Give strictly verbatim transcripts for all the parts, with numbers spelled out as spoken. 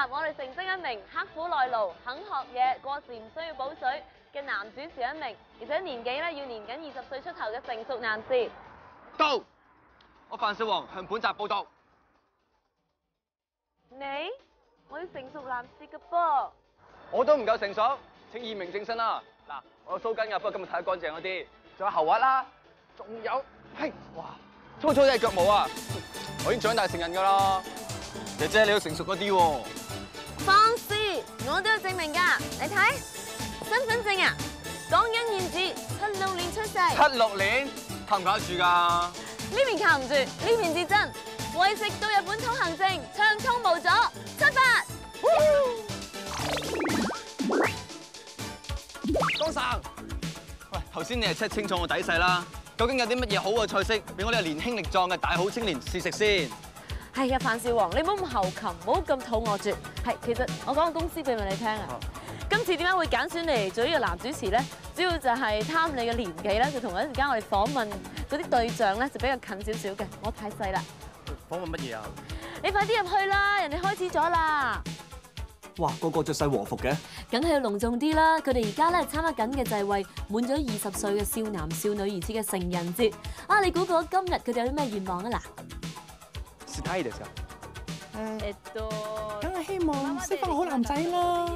我哋成績一名刻苦耐勞、肯學嘢、過時唔需要補水嘅男主持一名，而且年紀咧要年僅二十歲出頭嘅成熟男士。 到，我范少皇向本集報道。 你？我要成熟男士嘅噃。 我都唔夠成熟，請驗明正身啦。嗱，我有鬚根㗎，不過今日睇得乾淨嗰啲，仲有喉核啦，仲有，嘿，哇，粗粗嘅腳毛啊！我已經長大成人㗎啦。姐姐，你要成熟嗰啲喎。 放肆！我都有證明㗎，你睇身份證啊，講緊燕子七六年出世。 七六年，靠唔靠得住㗎？ 呢邊靠唔住，呢邊至真。為食到日本通行證，暢通無阻，出發！ 江生，喂，頭先你係 check 清楚我底細啦，究竟有啲乜嘢好嘅菜式俾我哋年輕力壯嘅大好青年試食先？ 係啊，范少皇，你唔好咁後擒，唔好咁肚餓住。係，其實我講個公司秘密你聽啊。今次點解會揀選你嚟做呢個男主持咧？主要就係貪你嘅年紀咧，就同一時間我哋訪問嗰啲對象咧，就比較近少少嘅。我太細啦。 訪問乜嘢啊？ 你快啲入去啦，人哋開始咗啦。 哇，個個着晒和服嘅， 梗係要隆重啲啦！佢哋而家咧參加緊嘅就係為滿咗二十歲嘅少男少女而設嘅成人節。啊，你估估今日佢哋有啲咩願望啊？嗱， 是他的時候。 誒，梗係希望識翻個好男仔啦。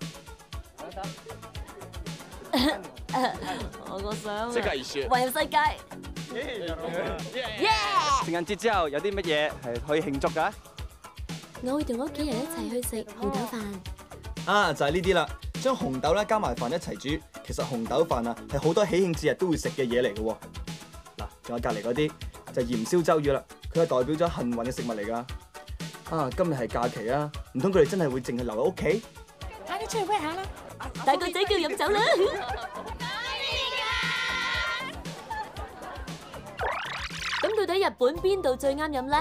我個想即刻熱血， 環遊世界。耶！ 情人節之後有啲乜嘢係可以慶祝㗎？ 我會同屋企人一齊去食紅豆飯。 啊，就係呢啲啦，將紅豆咧加埋飯一齊煮。其實紅豆飯啊係好多喜慶節日都會食嘅嘢嚟嘅喎。嗱，仲有隔離嗰啲就係鹽燒周魚啦，佢係代表咗幸運嘅食物嚟㗎。啊，今日係假期啊，唔通佢哋真係會淨係留喺屋企？ 快啲出去威下啦！ 大個仔叫飲酒啦！咁到底日本邊度最啱飲咧？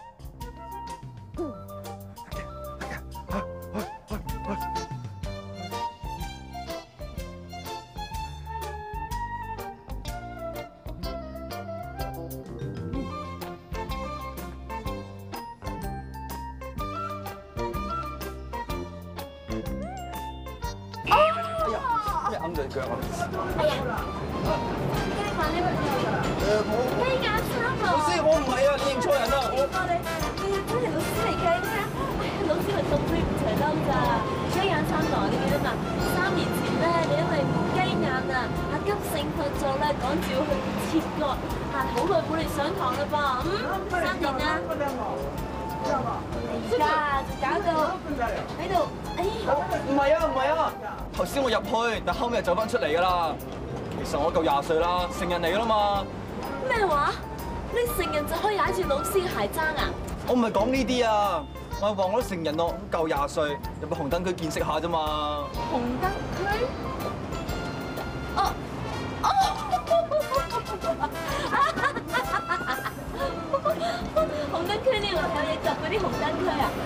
揞住腳啊！ 哎呀，雞飯呢個誒冇， 雞架餐喎。 老師我唔係啊，你認錯人啦！我我哋你真係老師嚟嘅，你睇下，哎呀，老師係送飛唔齊嬲咋？雞眼餐堂你記得嘛？三年前咧，你因為雞眼啊，啊急性發作咧，趕住要去切割，啊好耐冇嚟上堂啦噃，嗯，三年啦。而家就搞到喺度，哎呀！ 唔係啊，唔係啊！頭先我入去，但後尾又走翻出嚟㗎啦。其實我夠廿歲啦，成人嚟㗎啦嘛。 咩話？你成人就可以踩住老師嘅鞋踭啊？ 我唔係講呢啲啊，我係話我都成人咯，夠廿歲，入去紅燈區見識下啫嘛。 紅燈區？哦哦！紅燈區呢度有嘢及嗰啲紅燈區啊！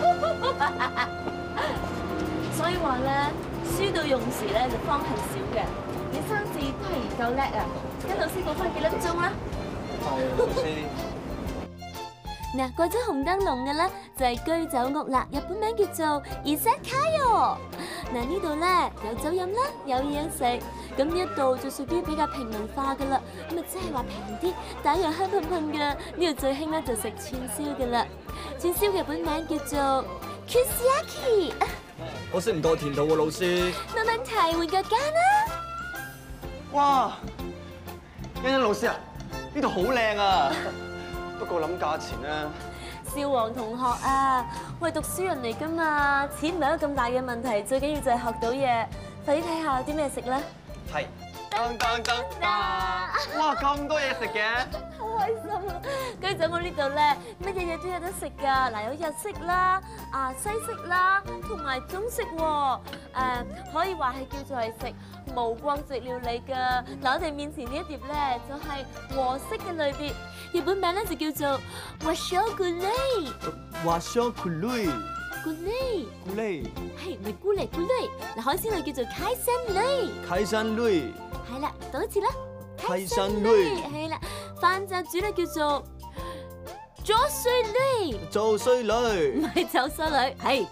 所以話咧，書到用時咧就方恨少嘅。你生字都係唔夠叻啊！跟老師講翻幾粒鐘啦。 係，老師。 嗱，過咗紅燈籠嘅咧就係居酒屋啦，日本名叫做Izakaya。嗱，呢度咧有酒飲啦，有嘢食。咁呢一度就屬於比較平民化噶啦，咁啊即係話平啲，但又香噴噴嘅。呢度最興咧就食串燒嘅啦，串燒嘅日本名叫做 Kushiyaki。 我識唔到田道喎，老師。 冇問題，換個間啦。 哇，欣欣老師啊，呢度好靚啊！不過諗價錢啊。 少皇同學啊，我係讀書人嚟噶嘛，錢唔係一個咁大嘅問題，最緊要就係學到嘢。快啲睇下有啲咩食啦。 係。噔噔噔噔！哇，咁多嘢食嘅。 好開心啊！居酒屋呢度咧，乜嘢嘢都有得食㗎。嗱，有日式啦、啊西式啦，同埋中式喎。誒，可以話係叫做係食無國籍料理㗎。嗱，我哋面前呢一碟咧，就係和式嘅類別，日本名咧就叫做 Washokulei。 Washokulei。 咕喱。 咕喱。 係咪咕喱咕喱？嗱，海鮮類叫做開山類。 開山類。 係啦，讀一次啦。 開山類。 係啦，飯雜煮咧叫做左水類。 做衰女。 唔係走衰女，係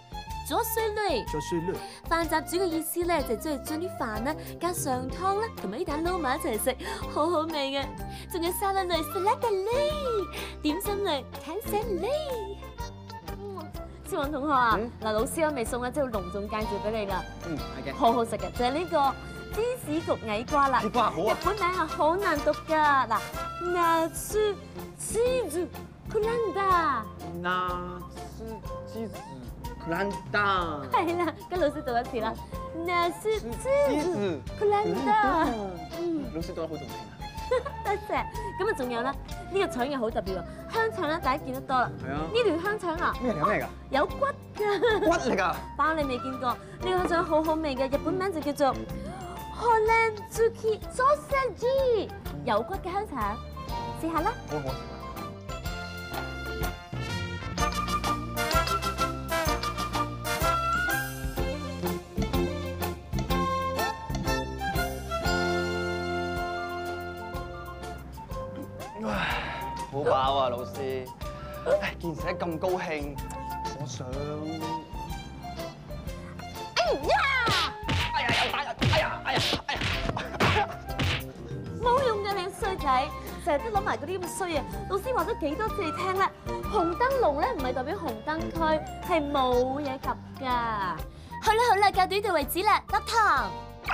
咗碎類。 再衰嘞。 飯雜煮嘅意思咧，就即係將啲飯咧加上湯啦，同埋啲蛋撈埋一齊食，好好味嘅。仲有沙律類 salad 類，點心類 cancer 類。志雲同學啊，嗱、老師有味餸啊，即係隆重介紹俾你啦。 嗯，係嘅。 好好食嘅，就係呢個芝士焗矮瓜啦。 矮瓜好啊日本名啊好難讀㗎，嗱 natsu cheese kulanda。 那是芝士蘭達。 係啦，跟老師讀一次啦 natsu 芝 cheese 士 kulanda。嗯， 老師讀得好動聽啊。 多謝。咁啊，仲有咧，呢個腸又好特別喎，香腸咧大家見得多啦。 係啊。 呢條香腸啊， 咩嚟㗎？咩嚟㗎？ 有骨㗎。 骨嚟㗎。 包你未見過，呢個香腸好好味嘅，日本名就叫做 Hollandzuki Sausage， 有骨嘅香腸，試下啦。 好好食啊！好飽啊，老師。唉，見成咁高興，我想。 哎呀！ 哎呀！又打人！哎呀！哎呀！哎呀！ 冇用嘅你衰仔，成日都諗埋嗰啲咁嘅衰嘢。老師話咗幾多次你聽啦，紅燈籠咧唔係代表紅燈區，係冇嘢及㗎。好啦好啦，教到呢度為止啦，落堂。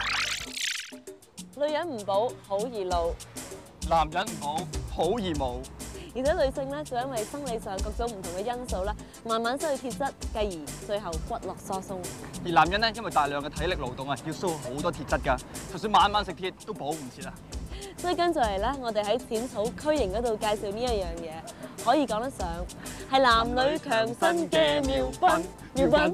女人唔補好易老， 男人唔好，好易冇。 而且女性咧就因為生理上各種唔同嘅因素啦，慢慢失去鐵質，繼而最後骨骼疏鬆。 而男人咧，因為大量嘅體力勞動啊，要消耗好多鐵質㗎，就算晚晚食鐵都補唔切啦。 所以跟住嚟咧，我哋喺淺草區營嗰度介紹呢一樣嘢，可以講得上係男女強身嘅妙品。妙品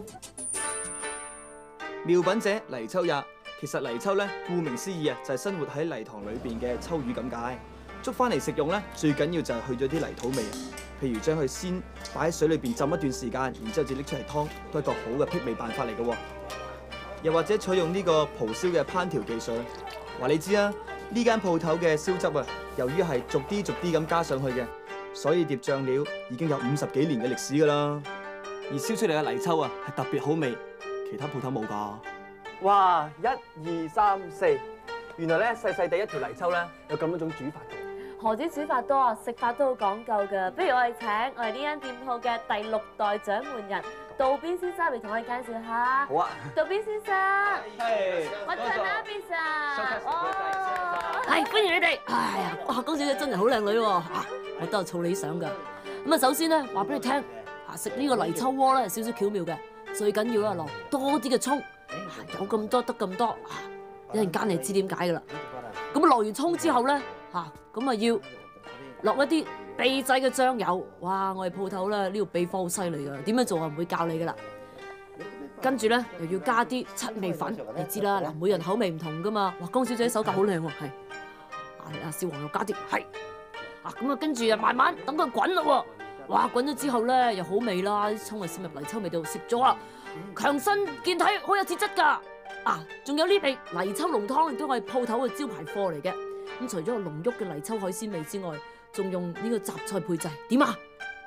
妙品者泥鰍也。其實泥鰍咧，顧名思義啊，就係生活喺泥塘裏邊嘅鰍魚咁解。捉翻嚟食用咧，最緊要就係去咗啲泥土味，譬如將佢先擺喺水裏邊浸一段時間，然之後至拎出嚟湯，都係一個好嘅辟味辦法嚟嘅喎。又或者採用呢個蒲燒嘅烹調技術，話你知啊，呢間鋪頭嘅燒汁啊，由於係逐啲逐啲咁加上去嘅，所以碟醬料已經有五十幾年嘅歷史㗎啦。而燒出嚟嘅泥鰍啊，係特別好味，其他鋪頭冇㗎。 哇！一二三四，原來咧細細地一條泥鰍咧有咁多種煮法嘅。 何止煮法多啊，食法都好講究㗎。不如我哋請我哋呢間店鋪嘅第六代掌門人渡邊先生嚟同我哋介紹下。 好啊， 渡邊先生， 係， 我陳阿邊生，哦， 係歡迎你哋。哎呀，哇，江小姐真係好靚女喎，啊，我都有儲你相㗎。咁啊，首先咧話俾你聽，啊食呢個泥鰍鍋咧係少少巧妙嘅，最緊要啊落多啲嘅葱，有咁多得咁多，啊一陣間你知點解㗎啦。咁啊落完葱之後咧，嚇咁啊要落一啲秘製嘅醬油。哇！我哋鋪頭咧呢度秘方好犀利㗎，點樣做我唔會教你㗎啦。跟住咧又要加啲七味粉，你知啦，嗱每人口味唔同㗎嘛。哇，江小姐手感好靚喎，係。啊啊，少皇又加啲，係。啊咁啊，跟住啊慢慢等佢滾啦喎。哇，滾咗之後咧又好味啦，啲葱啊滲入泥鰍味道，食咗啊強身健體，好有鐵質㗎。啊，仲有呢味泥鰍濃湯亦都係鋪頭嘅招牌貨嚟嘅。咁除咗個濃郁嘅泥鰍海鮮味之外，仲用呢個雜菜配製，點啊？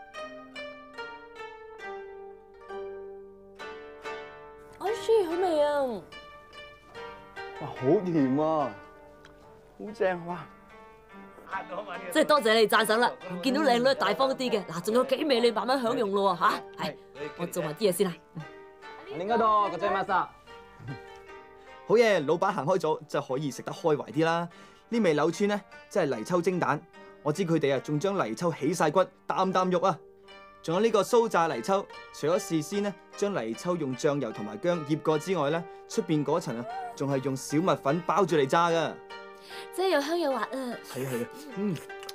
我舒好味啊！ 哇，好甜啊，好正哇！ 即係多謝你讚賞啦，見到靚女大方啲嘅，嗱仲有幾味你慢慢享用咯喎嚇，係，我做埋啲嘢先啦。 另一度個仔馬莎， 好嘢，老闆行開咗，就可以食得開懷啲啦。呢味柳村咧，真係泥鰍蒸蛋，我知佢哋啊，仲將泥鰍起晒骨，啖啖肉啊。仲有呢個酥炸泥鰍，除咗事先咧將泥鰍用醬油同埋薑醃過之外咧，出邊嗰層啊，仲係用小麥粉包住嚟炸噶。 真係又香又滑啊！ 係啊係啊，嗯。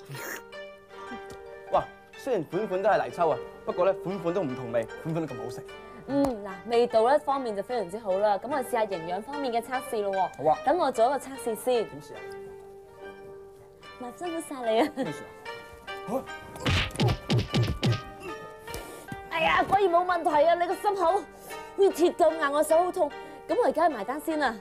哇！雖然款款都係泥鰍啊，不過咧款款都唔同味，款款都咁好食。 嗯，嗱，味道咧方面就非常之好啦。咁我試下營養方面嘅測試咯喎。 好啊。 等我做一個測試先。 點試啊？ 嗱，辛苦晒你啊！ 咩事啊？好。 哎呀，果然冇問題啊！你個心口好似鐵咁硬，我手好痛。咁我而家去埋單先啦。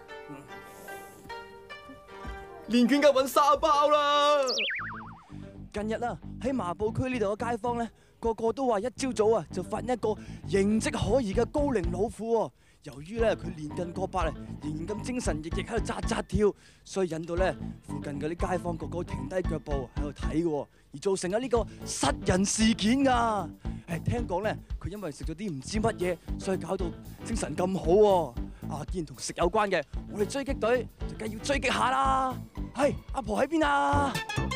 連拳夠揾沙包啦！近日啊，喺麻布區呢度嘅街坊咧， 個個都話一朝早啊就發現一個形跡可疑嘅高齡老婦喎。由於咧佢年近過百啊，仍然咁精神奕奕喺度扎扎跳，所以引到咧附近嗰啲街坊個個停低腳步喺度睇嘅，而造成咗呢個失人事件㗎。誒，聽講咧佢因為食咗啲唔知乜嘢，所以搞到精神咁好喎。啊，既然同食有關嘅，我哋追擊隊就梗係要追擊下啦。係，阿婆喺邊啊？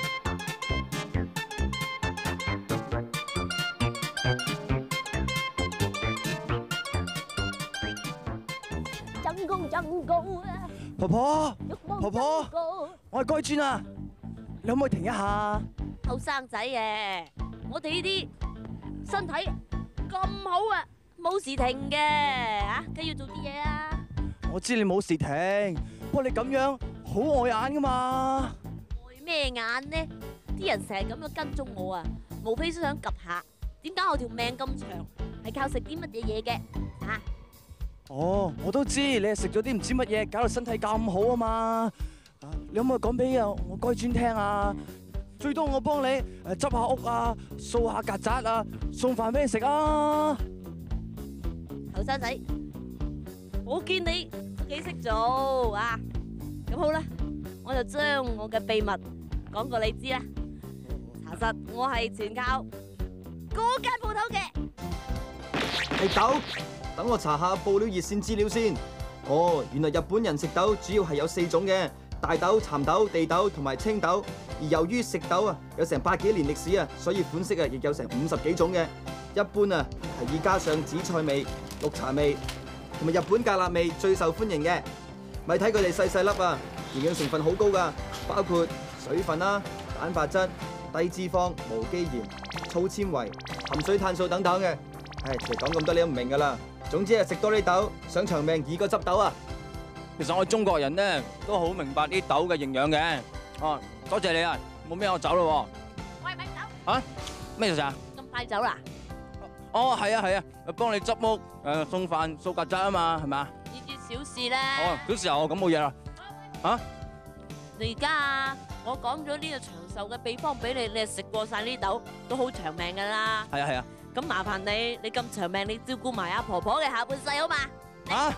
真功真功啊！ 婆婆，婆婆，我係該專啊，你可唔可以停一下？ 後生仔嘅，我哋呢啲身體咁好啊，冇時停嘅嚇，梗要做啲嘢啊！ 我知你冇時停，不過你咁樣好礙眼噶嘛。 礙咩眼呢？啲人成日咁樣跟蹤我啊，無非想及下。點解我條命咁長，係靠食啲乜嘢嘢嘅嚇？ 哦，我都知你係食咗啲唔知乜嘢，搞到身體咁好啊嘛。啊，你可唔可以講俾啊我該專聽啊？最多我幫你誒執下屋啊，掃下曱甴啊，送飯俾你食啊。 後生仔，我見你都幾識做啊！咁好啦，我就將我嘅秘密講過你知啦。查實我係全靠嗰間鋪頭嘅。 係豆，等我查下報料熱線資料先。哦，原來日本人食豆主要係有四種嘅：大豆、蠶豆、地豆同埋青豆。而由於食豆啊有成百幾年歷史啊，所以款式啊亦有成五十幾種嘅。一般啊係以加上紫菜味、綠茶味同埋日本芥辣味最受歡迎嘅。咪睇佢哋細細粒啊，營養成分好高噶，包括水分啦、蛋白質、低脂肪、無機鹽、粗纖維、含水碳素等等嘅。唉，其實講咁多你都唔明噶啦。總之係食多啲豆，想長命易過執豆啊！ 其實我哋中國人咧都好明白啲豆嘅營養嘅。哦，多謝你啊，冇咩我走咯喎。 喂，咪走！ 啊？咩事啊？ 咁快走啦？ 哦，係啊係啊，幫你執屋誒送飯掃曱甴啊嘛，係咪啊？ 呢啲小事咧。 哦，小時候咁冇嘢啦。啊？ 你而家啊，我講咗呢個長壽嘅秘方俾你，你係食過晒呢啲豆，都好長命噶啦。 係啊係啊。 咁麻煩你，你咁長命，你照顧埋阿婆婆嘅下半世好嘛？ 啊！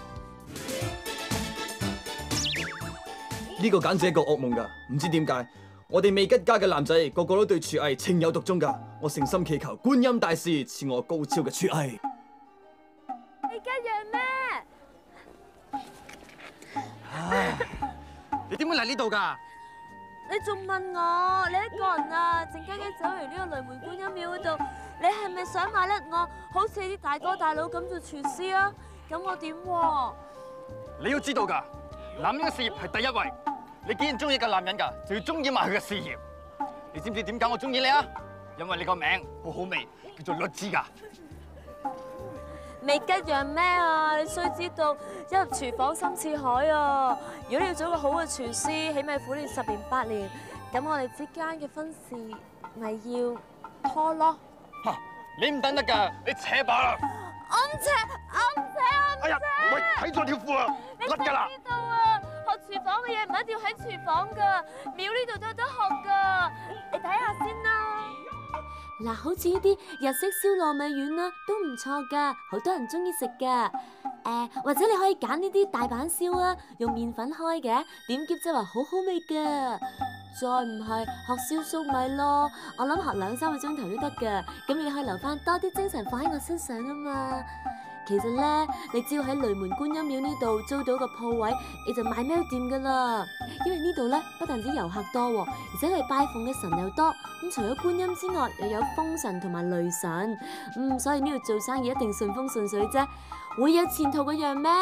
呢個簡直係一個噩夢㗎，唔知點解我哋未吉家嘅男仔個個都對廚藝情有獨鍾㗎。我誠心祈求觀音大士賜我高超嘅廚藝。 你吉陽咩？ 唉，你點會嚟呢度㗎？ 你仲問我？你一個人啊，靜雞雞走嚟呢個雷門觀音廟嗰度，你係咪想買甩我？好似啲大哥大佬咁做廚師啊？咁我點喎？ 你要知道㗎，男人嘅事業係第一位。你既然中意個男人㗎，就要中意埋佢嘅事業。你知唔知點解我中意你啊？因為你個名好好味，叫做律之㗎。 未吉陽咩啊？你須知道，一入廚房深似海啊！如果你要做一個好嘅廚師，起碼苦練十年八年，咁我哋之間嘅婚事咪要拖咯。 嚇！你唔等得㗎，你扯把啦！ 我唔扯，我唔扯，我唔扯！ 哎呀，喂，睇錯條褲啊，甩㗎啦！ 你知道啊，學廚房嘅嘢唔一定要喺廚房㗎，廟呢度都有得學㗎，你睇下先啦。嗱，好似呢啲日式燒糯米丸啦，都唔錯㗎，好多人中意食㗎。誒，或者你可以揀呢啲大阪燒啊，用麵粉開嘅，點夾即話好好味㗎。再唔係學燒粟米咯，我諗學兩三個鐘頭都得㗎。咁你可以留翻多啲精神放喺我身上啊嘛。其實咧，你只要喺雷門觀音廟呢度租到個鋪位，你就買咩都掂噶啦。因為呢度咧不但止遊客多，而且佢哋拜奉嘅神又多。咁除咗觀音之外，又有風神同埋雷神。嗯，所以呢度做生意一定順風順水啫，會有前途嗰樣咩？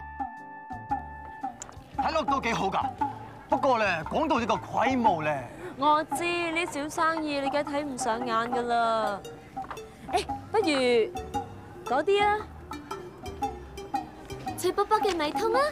睇落都幾好㗎，不過咧講到呢個規模咧， 我知呢小生意你梗係睇唔上眼噶啦。誒，不如嗰啲啊！脆卜卜嘅米通啊！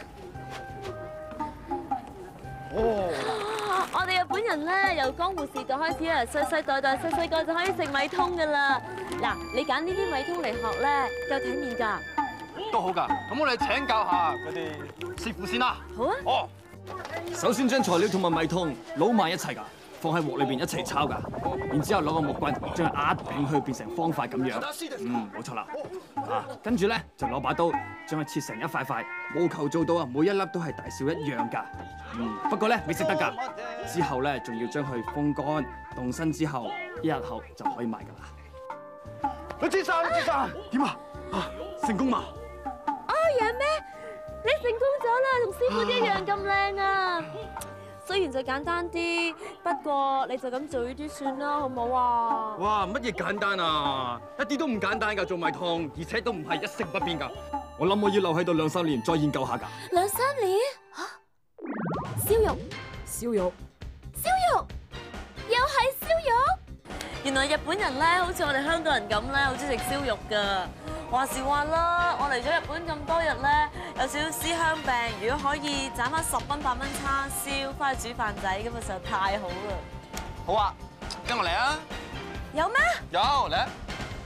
哦， 我哋日本人咧由江戶時代開始啊，世世代代細細個就可以食米通噶啦。嗱，你揀呢啲米通嚟學咧，夠體面㗎。 都好㗎，咁我哋請教下佢哋師傅先啦。 好啊。 哦， 首先將材料同埋米通撈埋一齊㗎， 放喺鑊裏邊一齊炒㗎。然之後攞個木棍將佢壓平去變成方塊咁樣。嗯，冇錯啦。啊，跟住咧就攞把刀將佢切成一塊塊，務求做到啊每一粒都係大小一樣㗎。嗯，不過咧未食得㗎。之後咧仲要將佢風乾凍身之後，一日後就可以賣㗎啦。 你知晒，你知晒，點啊？啊，成功嘛？ 哦，楊咩？你成功咗啦，同師傅一樣咁靚啊！雖然就簡單啲，不過你就咁做呢啲算啦，好唔好啊？ 哇，乜嘢簡單啊？一啲都唔簡單㗎，做米湯，而且都唔係一成不變㗎。我諗我要留喺度兩三年再研究下㗎。 兩三年嚇？燒肉， 燒肉， 燒肉，又係燒肉。原來日本人咧，好似我哋香港人咁咧，好中意食燒肉㗎。話時話啦，我嚟咗日本咁多日咧，有少少思鄉病。如果可以賺翻十蚊八蚊叉燒，翻去煮飯仔咁啊，實在太好啦！ 好啊，跟我嚟啊！ 有咩？ 有嚟啊！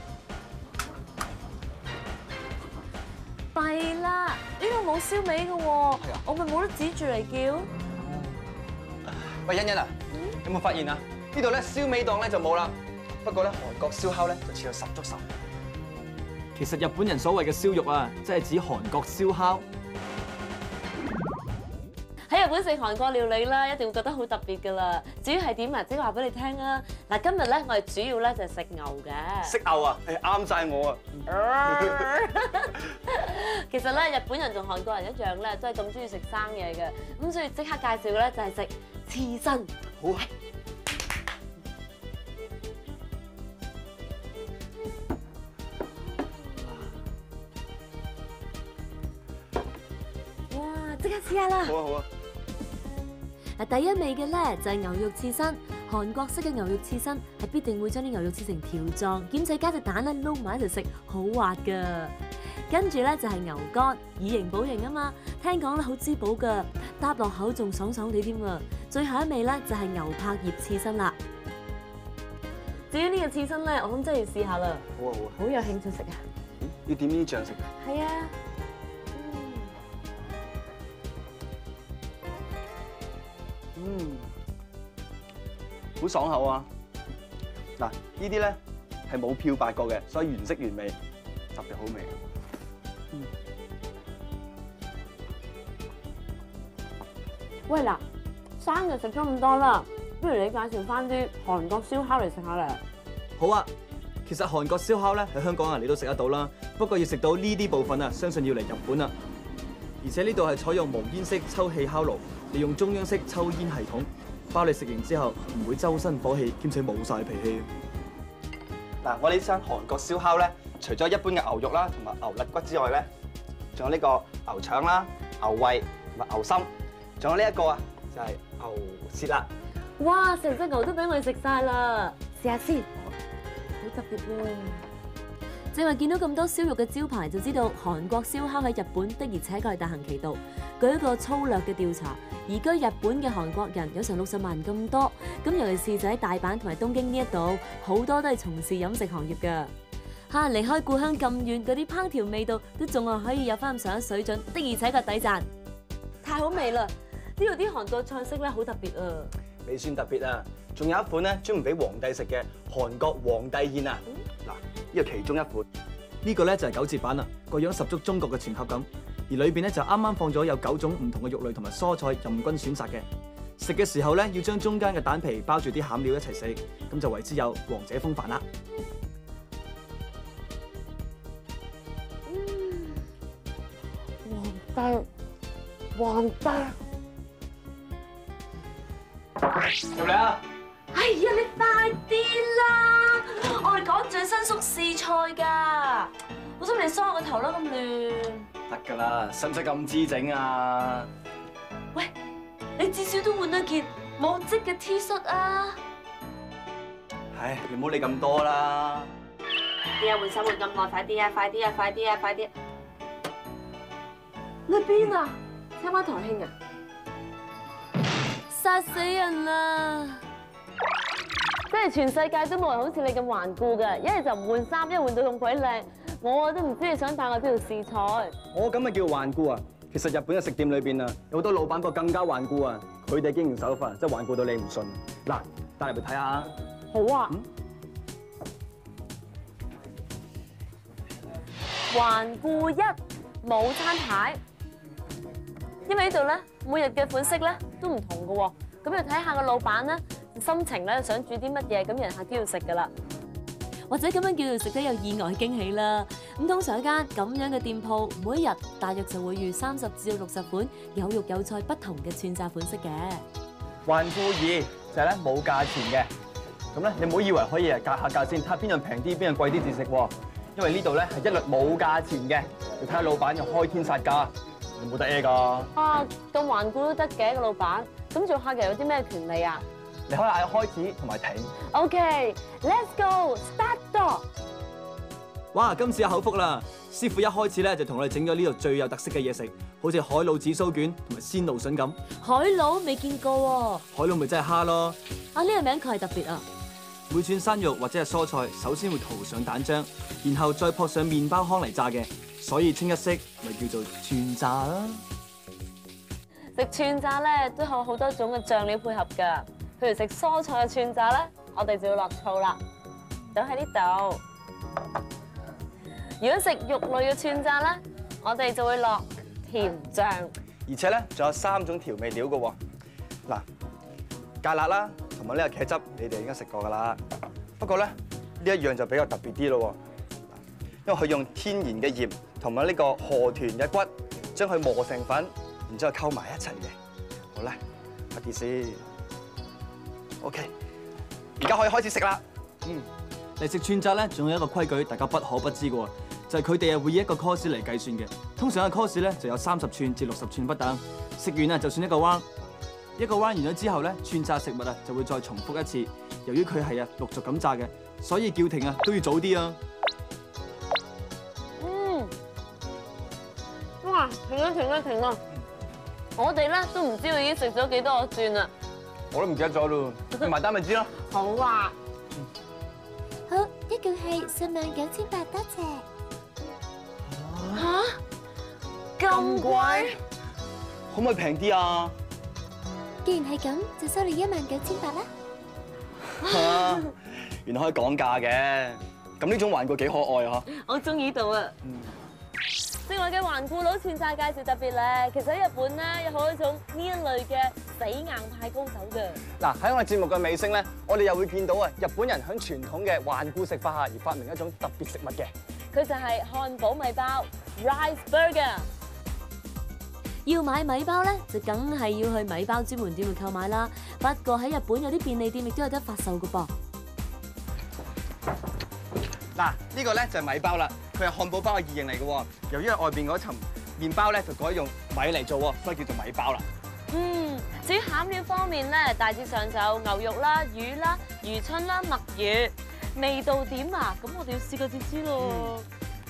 弊啦，呢度冇燒味嘅喎，我咪冇得指住嚟叫。 喂，欣欣啊，有冇發現啊？呢度咧燒味檔咧就冇啦，不過咧韓國燒烤咧就似有十足十。 其實日本人所謂嘅燒肉啊，即係指韓國燒烤。 喺日本食韓國料理啦，一定會覺得好特別㗎啦。至於係點啊，即係話俾你聽啊。嗱，今日咧我哋主要咧就係食牛嘅。 食牛啊，係啱晒我啊！ 其實咧，日本人同韓國人一樣咧，都係咁中意食生嘢嘅。咁所以即刻介紹嘅咧就係食刺身。 好啊！ 即刻試下啦！ 好啊好啊！ 嗱，第一味嘅咧就係牛肉刺身，韓國式嘅牛肉刺身係必定會將啲牛肉切成條狀，兼且加隻蛋咧撈埋一齊食，好滑噶。跟住咧就係牛肝，以形補形啊嘛，聽講咧好滋補噶，搭落口仲爽爽地添啊！最後一味咧就係牛柏葉刺身啦。至於呢個刺身咧，我諗真係要試下啦。 好啊好啊！ 好有興趣食啊！ 要點呢啲醬食㗎？ 係啊。 嗯，好爽口啊！嗱，呢啲咧係冇漂白過嘅，所以原汁原味，特別好味。嗯。 喂嗱，生就食咗咁多啦，不如你介紹翻啲韓國燒烤嚟食下咧。 好啊，其實韓國燒烤咧喺香港啊你都食得到啦，不過要食到呢啲部分啊，相信要嚟日本啦。而且呢度係採用無煙式抽氣烤爐，利用中央式抽煙系統，包你食完之後唔會周身火氣，兼且冇晒脾氣。 嗱，我哋呢餐韓國燒烤咧，除咗一般嘅牛肉啦，同埋牛肋骨之外咧，仲有呢個牛腸啦、牛胃同埋牛心，仲有呢一個啊，就係牛舌啦。 哇！成隻牛都俾我哋食晒啦，試下先，好特別喎。正話見到咁多燒肉嘅招牌，就知道韓國燒烤喺日本的而且確係大行其道。據一個粗略嘅調查，移居日本嘅韓國人有成六十萬咁多，咁尤其是就喺大阪同埋東京呢一度，好多都係從事飲食行業㗎。嚇，離開故鄉咁遠，嗰啲烹調味道都仲係可以有翻咁上下水準，的而且確抵讚。太好味啦！呢度啲韓國菜式咧好特別啊。 未算特別啊，仲有一款咧專門俾皇帝食嘅韓國皇帝宴啊！嗱、嗯，呢個其中一款， 呢個咧就係九折版啦，個樣十足中國嘅全盒咁，而裏邊咧就啱啱放咗有九種唔同嘅肉類同埋蔬菜任君選擇嘅。食嘅時候咧要將中間嘅蛋皮包住啲餡料一齊食，咁就為之有王者風範啦。 嗯，皇帝，皇帝。 入嚟啊！ 哎呀，你快啲啦！我哋趕住新宿試菜㗎，好心你梳下個頭啦，咁亂。 得㗎啦，使唔使咁姿整啊？ 喂，你至少都換一件冇織嘅 T 恤啊！ 唉，你唔好理咁多啦。 點解換衫換咁耐？快啲啊！快啲啊！快啲啊！快啲！你邊啊？參加台慶啊？殺死人啦！即係全世界都冇人好似你咁頑固㗎，一係就唔換衫，一係換到咁鬼靚，我都唔知你想帶我邊度試菜。 我咁咪叫頑固啊！其實日本嘅食店裏邊啊，有好多老闆個更加頑固啊！佢哋經營手法真係頑固到你唔信。嗱， 帶入去睇下。 好啊。環顧一冇餐牌，因為呢度咧每日嘅款式咧都唔同嘅喎，咁要睇下個老闆咧心情咧想煮啲乜嘢，咁人客都要食噶啦。 或者咁樣叫做食得有意外驚喜啦。咁通常一間咁樣嘅店鋪，每一日大約就會預三十至到六十款有肉有菜不同嘅串炸款式嘅。 環顧二就係咧冇價錢嘅，咁咧你唔好以為可以誒格下價先，睇下邊樣平啲，邊樣貴啲至食喎。因為呢度咧係一律冇價錢嘅，你睇下老闆又開天殺價，你冇得 A 㗎。 啊，咁環顧都得嘅個老闆，咁做客人有啲咩權利啊？ 你可以嗌開始同埋停。 OK，let's go，start door。 哇！今次有口福啦，師傅一開始咧就同我哋整咗呢度最有特色嘅嘢食，好似海老紫蘇卷同埋鮮蘆筍咁。 海佬未見過喎。 海佬咪真係蝦咯。 啊，呢個名佢係特別啊！ 每串生肉或者係蔬菜，首先會塗上蛋漿，然後再撲上麵包糠嚟炸嘅，所以清一色咪叫做串炸啦。 食串炸咧都有好多種嘅醬料配合㗎，譬如食蔬菜嘅串炸咧，我哋就要落醋啦，倒喺呢度。如果食肉類嘅串炸咧，我哋就會落甜醬。 而且咧仲有三種調味料嘅喎，嗱，芥辣啦。同埋呢個茄汁，你哋應該食過㗎啦。不過咧，呢一樣就比較特別啲咯喎，因為佢用天然嘅鹽同埋呢個河豚嘅骨，將佢磨成粉，然之後溝埋一齊嘅。好啦，快啲先。OK， 而家可以開始食啦。 嗯，嚟食串炸咧，仲有一個規矩，大家不可不知嘅喎，就係佢哋係會以一個 course 嚟計算嘅。通常一個 course 咧就有三十串至六十串不等。食完啊，就算一個 round。一個彎完咗之後咧，串炸食物啊就會再重複一次。由於佢係啊陸續咁炸嘅，所以叫停啊都要早啲啊。 嗯，哇！停啦停啦停啦！我哋咧都唔知道已經食咗幾多個轉啦。 我都唔記得咗咯，你埋單咪知咯。 好啊。 好，一共係十萬九千八，多謝。 嚇？咁貴？ 可唔可以平啲啊？ 既然係咁，就收你一萬九千八啦。 啊，原來可以講價嘅，咁呢種環顧幾可愛啊！ 我中意到啊！正話嘅環顧佬串炸介紹特別咧，其實喺日本咧有好多種呢一類嘅死硬派高手嘅。 嗱，喺我哋節目嘅尾聲咧，我哋又會見到啊，日本人喺傳統嘅環顧食法下而發明一種特別食物嘅， 佢就係漢堡米包 （Rice Burger）。 要買米包咧，就梗係要去米包專門店去購買啦。不過喺日本有啲便利店亦都有得發售㗎噃。 嗱，呢個咧就係米包啦，佢係漢堡包嘅異形嚟嘅喎。由於係外邊嗰層麵包咧就改用米嚟做喎，所以叫做米包啦。 嗯，至於餡料方面咧，大致上就牛肉啦、魚啦、魚春啦、墨魚。味道點啊？咁我哋要試過至知咯。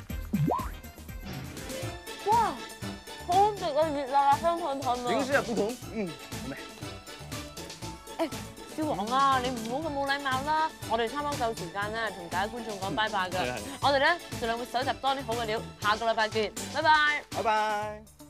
哇！好食啊，熱辣辣香噴噴啊！ 點先係不同？嗯，好味。 誒，小黃啊，你唔好咁冇禮貌啦！我哋差唔多夠時間啦，同大家觀眾講拜拜㗎。我哋咧盡量會搜集多啲好嘅料，下個禮拜見，拜拜。 拜拜。